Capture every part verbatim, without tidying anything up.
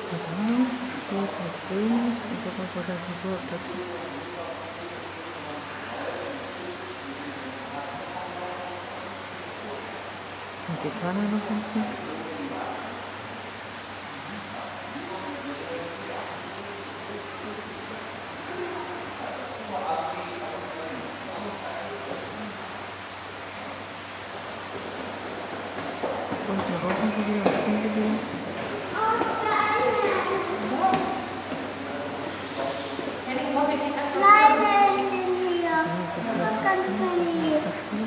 Da drauf steht halt grün und sowas wurde so dazu. Und die Kanne noch ganz mit. Und die Rosen sind wieder auf Spiel gewesen. Kleine sind hier. Noch ganz kleine hier.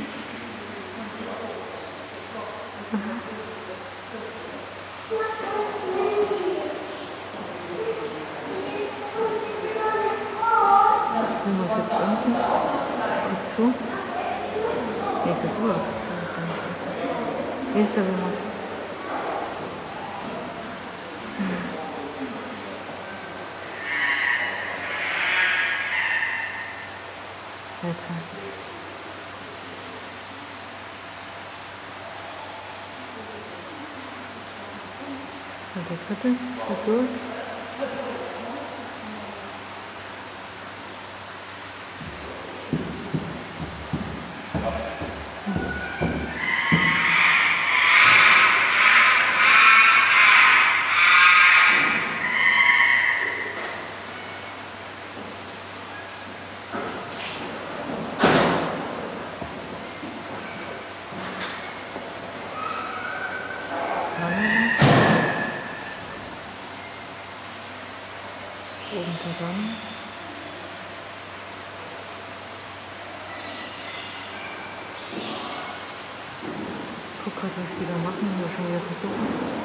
Sind wir jetzt unten? Guck zu. Nee, ist das so? Hier ist der Remus. Seltsam. Und der dritte, das so. Oben zusammen. Guck grad, was die da machen, wir schon wieder versuchen.